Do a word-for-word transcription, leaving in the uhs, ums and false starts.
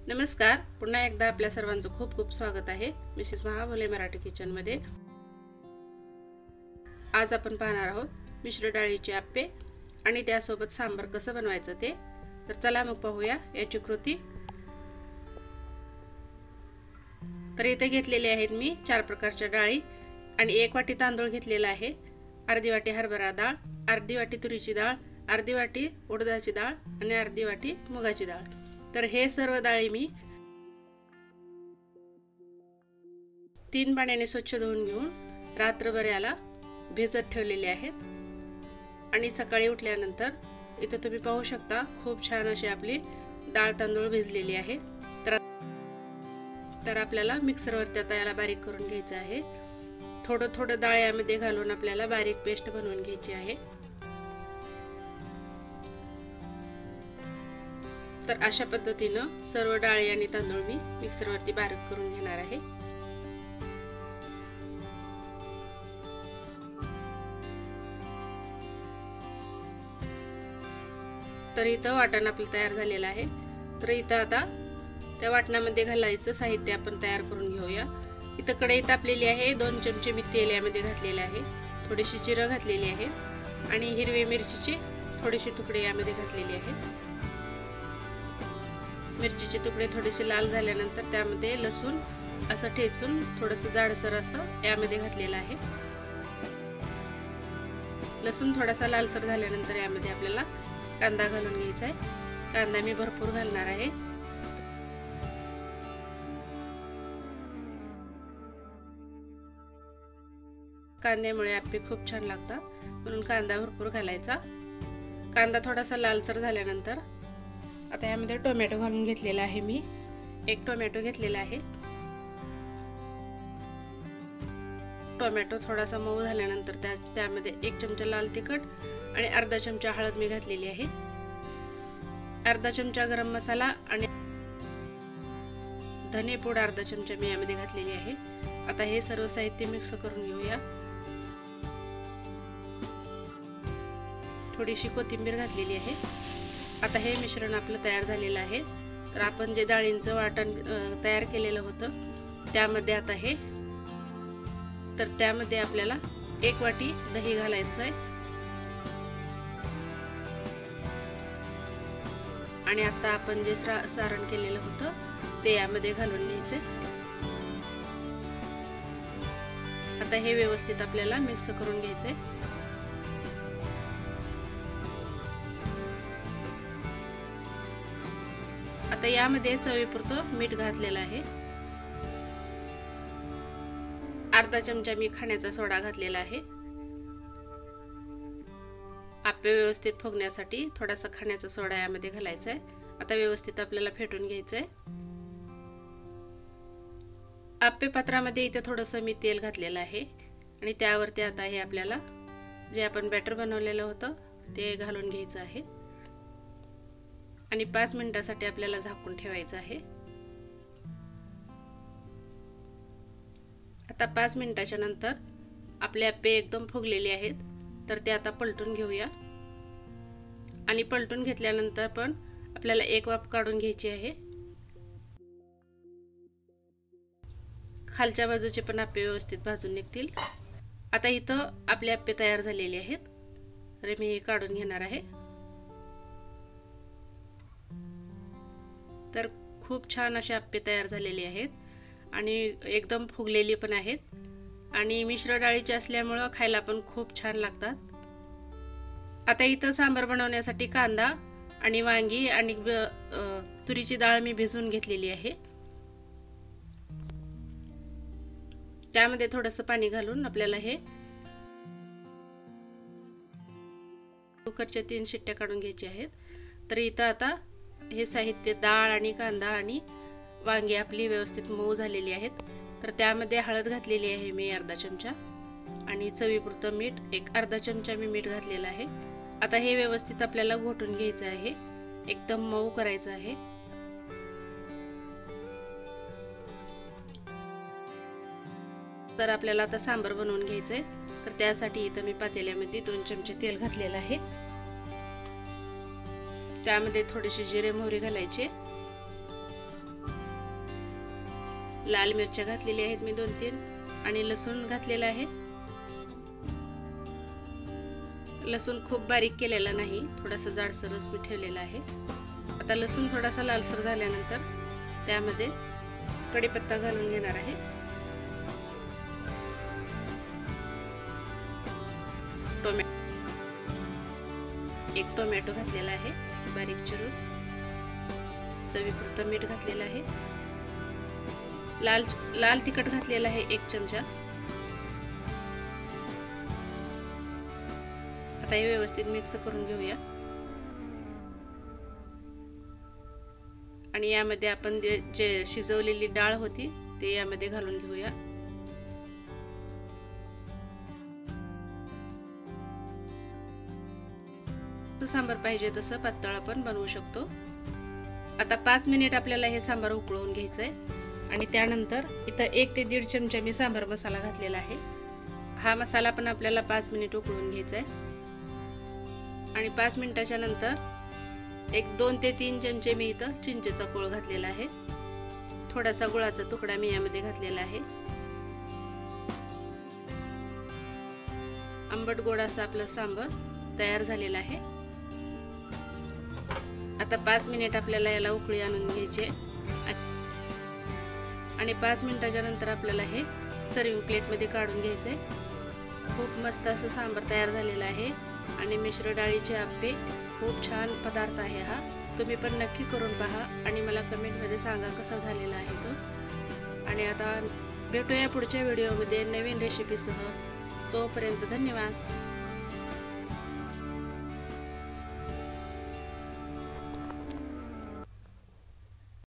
नमस्कार, पुन्हा एकदा आपल्या सर्वांचं खूप खूप स्वागत आहे मिसेस महाभोले मराठी किचन मध्ये। आज आपण पाहणार आहोत मिश्र डाळीचे आप्पे आणि त्यासोबत सांबार कसं बनवायचं ते। तर चला मग पाहूया याची कृती। तर इथे घेतलेले आहेत मी चार प्रकारच्या डाळी आणि एक वाटी तांदूळ घेतलेला आहे, अर्धी वाटी हरभरा डाळ, अर्धी वाटी तुरीची डाळ, अर्धी वाटी उडदाची डाळ आणि अर्धी वाटी मुगाची डाळ। तर हे सर्व डाळी मी तीन पाण्याने स्वच्छ धुवून घेऊन रात्रभर याला भिजत ठेवलेले आहेत आणि सकाळी उठल्यानंतर इथे तुम्ही पाहू शकता खूप छान अशी आपली डाळ तांदूळ भिजलेली आहे। तर तर आपल्याला मिक्सरवर त्या याला बारीक करून घ्यायचं आहे। थोडं थोडं डाळ यामध्ये घालून आपल्याला बारीक पेस्ट बनवून घ्यायची आहे। तर अशा पद्धतीने सर्व डाळी आणि तांदूळ मी मिक्सरवरती बारीक करून घेणार आहे। तर इथं वाटण आपलं तयार झालेलं आहे। तर इथं आता त्या वाटणामध्ये घालायचं साहित्य आपण तयार करून घेऊया। इथं कढई तापलेली आहे, दोन चमचे मी तेल यामध्ये घातलेले आहे, थोडीशी जिरं घातलेली आहे आणि हिरवी मिरचीचे थोडेसे तुकडे यामध्ये घातलेले आहेत। मिरचीचे तुकडे थोडेसे लाल झाल्यानंतर त्यामध्ये लसूण असं ठेचून थोडंसं जाडसर असं यामध्ये घातलेलं आहे। लसूण थोडासा लालसर झाल्यानंतर यामध्ये आपल्याला कांदा घालून घ्यायचा आहे। कांदा मी भरपूर घालणार आहे। कांद्यामुळे आप्पे खूप छान लागतात, म्हणून कांदा भरपूर घालायचा। कांदा थोडासा लालसर झाल्यानंतर आता यामध्ये टोमॅटो घालून घेतलेला आहे, मी एक टोमॅटो घेतलेला आहे। टोमॅटो थोडासा मऊ झाल्यानंतर त्या त्यामध्ये एक चमचा लाल तिखट आणि अर्धा चमचा हळद मी घातलेली आहे, अर्धा चमचा गरम मसाला आणि धने पूड अर्धा चमचा मी यामध्ये घातलेली आहे। आता हे सर्व साहित्य मिक्स करून घेऊया। थोडीशी कोथिंबीर घातलेली आहे। आता हे मिश्रण आपलं तयार झालेलं आहे। तर आपण जे डाळींचं वाटण तयार केलेलं होतं त्यामध्ये आता हे तर त्यामध्ये आपल्याला एक वाटी दही घालायचं आहे आणि आता आपण जे सारण केलेलं होतं ते यामध्ये घालून घ्यायचे। आता हे व्यवस्थित आपल्याला मिक्स करून घ्यायचे। आता यामध्ये चवीपुरतं मीठ घातलेलं आहे, अर्धा चमचा मी खाण्याचा सोडा घातलेला आहे। आप्पे व्यवस्थित फुगण्यासाठी थोडासा खाण्याचा सोडा यामध्ये घालायचा आहे। आता व्यवस्थित आपल्याला फेटून घ्यायचं आहे। आप्पे पात्रामध्ये इथे थोडंसं मी तेल घातलेलं आहे आणि त्यावरती आता हे आपल्याला जे आपण बॅटर बनवलेलं होतं ते घालून घ्यायचं आहे आणि पाच मिनिटांसाठी आपल्याला झाकून ठेवायचं आहे। आता पाच मिनिटाच्या नंतर आपले आप्पे एकदम फुगलेले आहेत, तर ते आता पलटून घेऊया आणि पलटून घेतल्यानंतर पण आपल्याला एक वाफ काढून घ्यायची आहे। खालच्या बाजूचे पण आप्पे व्यवस्थित भाजून निघतील। आता इथं आपले आप्पे तयार झालेले आहेत, तर मी हे काढून घेणार आहे। तर खूप छान असे आप्पे तयार झालेले आहेत आणि एकदम फुगलेली पण आहेत आणि मिश्र डाळीचे असल्यामुळे खायला पण खूप छान लागतात। आता इथं सांबार बनवण्यासाठी कांदा आणि वांगी आणि तुरीची डाळ मी भिजवून घेतलेली आहे। त्यामध्ये थोडंसं पाणी घालून आपल्याला हे कुकरच्या तीन शिट्ट्या काढून घ्यायच्या आहेत। तर इथं आता हे साहित्य डाळ आणि कांदा आणि वांगी आपली व्यवस्थित मऊ झालेली आहेत। तर त्यामध्ये हळद घातलेली आहे मी अर्धा चमचा आणि चवीपुरतं मीठ एक अर्धा चमचा मी मीठ घातलेलं आहे। आता हे व्यवस्थित आपल्याला घोटून घ्यायचं आहे, एकदम मऊ करायचं आहे। तर आपल्याला आता सांबार बनवून घ्यायचंय, तर त्यासाठी इथं मी पातेल्यामध्ये दोन चमचे तेल घातलेलं आहे। त्यामध्ये थोडेसे जिरे मोहरी घालायचे लाल मिरच्या घातलेल्या आहेत मी दोन तीन आणि लसूण घातलेला आहे. लसूण खूप बारीक केलेला नाही, थोडासा जाडसरच मी ठेवलेला आहे. आता लसूण थोडासा लालसर झाल्यानंतर त्यामध्ये कढीपत्ता घालून घेणार आहे. टोमॅटो एक टोमॅटो घातलेला आहे बारीक चिरून. चवीपुरतं मीठ घातलेलं आहे. लाल लाल तिखट घातलेलं आहे एक चमचा. आता हे व्यवस्थित मिक्स करून घेऊया आणि यामध्ये आपण जे शिजवलेली डाळ होती ते यामध्ये घालून घेऊया. सांबार पाहिजे तसं पातळ आपण बनवू शकतो. आता पाच मिनिट आपल्याला हे सांबार उकळवून घ्यायचंय आणि त्यानंतर इथं एक ते दीड चमचा मी सांबार मसाला घातलेला आहे. हा मसाला पण आपल्याला पाच मिनिट उकळून घ्यायचा आहे आणि पाच मिनिटाच्या नंतर एक दोन ते तीन चमचे मी इथं चिंचेचा कोळ घातलेला आहे. थोडासा गुळाचा तुकडा मी यामध्ये घातलेला आहे. आंबट गोड असं आपलं सांबार तयार झालेला आहे. आता पाच मिनिट आपल्याला याला उकळी आणून घ्यायचे आणि पाच मिनिटाच्या नंतर आपल्याला हे सर्विंग प्लेट मध्ये काढून घ्यायचंय. खूप मस्त असं सांबार तयार झालेला आहे आणि मिश्र डाळीचे आप्पे खूप छान पदार्थ आहे हा. तुम्ही पण नक्की करून पहा आणि मला कमेंट मध्ये सांगा कसा झालेला आहे तो. आणि आता भेटूया पुढच्या व्हिडिओ मध्ये नवीन रेसिपीसह. तोपर्यंत धन्यवाद.